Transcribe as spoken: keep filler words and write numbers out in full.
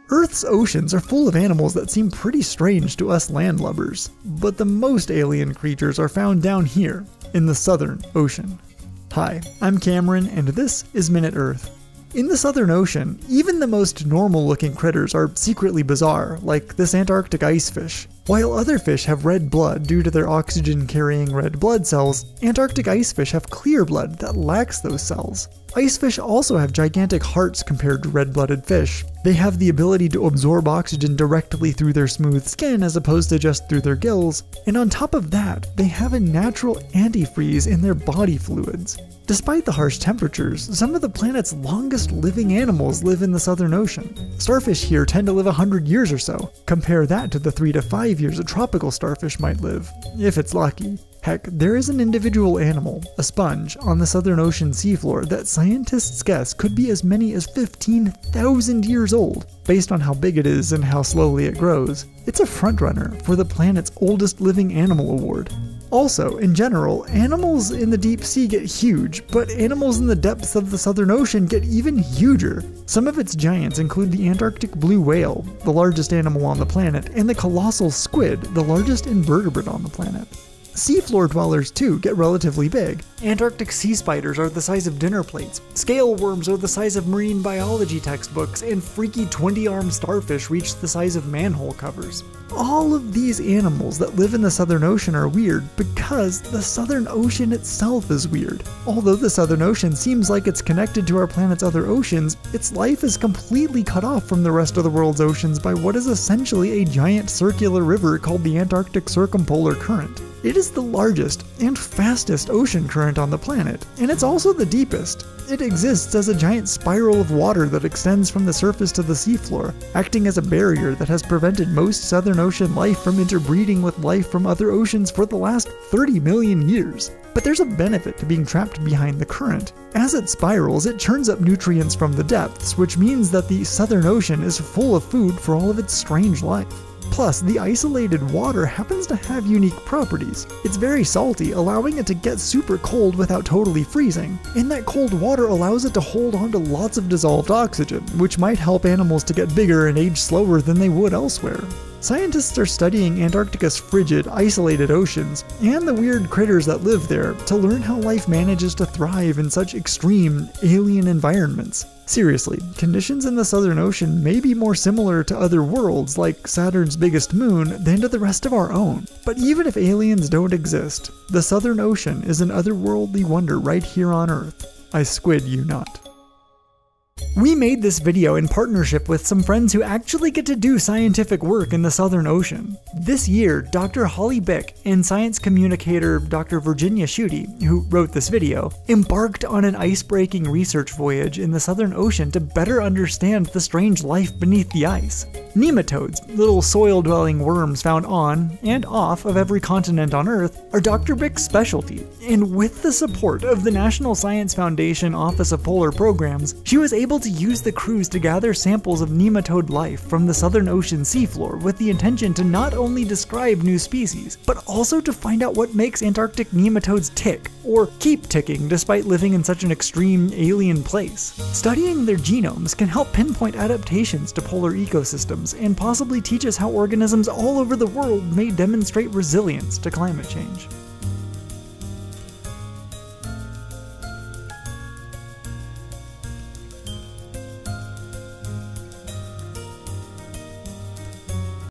Earth's oceans are full of animals that seem pretty strange to us landlubbers, but the most alien creatures are found down here, in the Southern Ocean. Hi, I'm Cameron, and this is MinuteEarth. In the Southern Ocean, even the most normal-looking critters are secretly bizarre, like this Antarctic icefish. While other fish have red blood due to their oxygen-carrying red blood cells, Antarctic icefish have clear blood that lacks those cells. Icefish also have gigantic hearts compared to red-blooded fish. They have the ability to absorb oxygen directly through their smooth skin as opposed to just through their gills, and on top of that, they have a natural antifreeze in their body fluids. Despite the harsh temperatures, some of the planet's longest living animals live in the Southern Ocean. Starfish here tend to live one hundred years or so. Compare that to the three to five years a tropical starfish might live, if it's lucky. Heck, there is an individual animal, a sponge, on the Southern Ocean seafloor that scientists guess could be as many as fifteen thousand years old, based on how big it is and how slowly it grows. It's a frontrunner for the planet's oldest living animal award. Also, in general, animals in the deep sea get huge, but animals in the depths of the Southern Ocean get even huger. Some of its giants include the Antarctic blue whale, the largest animal on the planet, and the colossal squid, the largest invertebrate on the planet. Seafloor dwellers too get relatively big. Antarctic sea spiders are the size of dinner plates, scale worms are the size of marine biology textbooks, and freaky twenty-armed starfish reach the size of manhole covers. All of these animals that live in the Southern Ocean are weird because the Southern Ocean itself is weird. Although the Southern Ocean seems like it's connected to our planet's other oceans, its life is completely cut off from the rest of the world's oceans by what is essentially a giant circular river called the Antarctic Circumpolar Current. It is the largest and fastest ocean current on the planet, and it's also the deepest. It exists as a giant spiral of water that extends from the surface to the seafloor, acting as a barrier that has prevented most Southern Ocean life from interbreeding with life from other oceans for the last thirty million years. But there's a benefit to being trapped behind the current. As it spirals, it churns up nutrients from the depths, which means that the Southern Ocean is full of food for all of its strange life. Plus, the isolated water happens to have unique properties. It's very salty, allowing it to get super cold without totally freezing. And that cold water allows it to hold on to lots of dissolved oxygen, which might help animals to get bigger and age slower than they would elsewhere. Scientists are studying Antarctica's frigid, isolated oceans, and the weird critters that live there, to learn how life manages to thrive in such extreme, alien environments. Seriously, conditions in the Southern Ocean may be more similar to other worlds, like Saturn's biggest moon, than to the rest of our own. But even if aliens don't exist, the Southern Ocean is an otherworldly wonder right here on Earth. I squid you not. We made this video in partnership with some friends who actually get to do scientific work in the Southern Ocean. This year, Doctor Holly Bik and science communicator Doctor Virginia Schutte, who wrote this video, embarked on an ice-breaking research voyage in the Southern Ocean to better understand the strange life beneath the ice. Nematodes, little soil-dwelling worms found on and off of every continent on Earth, are Doctor Bik's specialty, and with the support of the National Science Foundation Office of Polar Programs, she was able to use the cruise to gather samples of nematode life from the Southern Ocean seafloor with the intention to not only describe new species, but also to find out what makes Antarctic nematodes tick, or keep ticking despite living in such an extreme alien place. Studying their genomes can help pinpoint adaptations to polar ecosystems and possibly teach us how organisms all over the world may demonstrate resilience to climate change.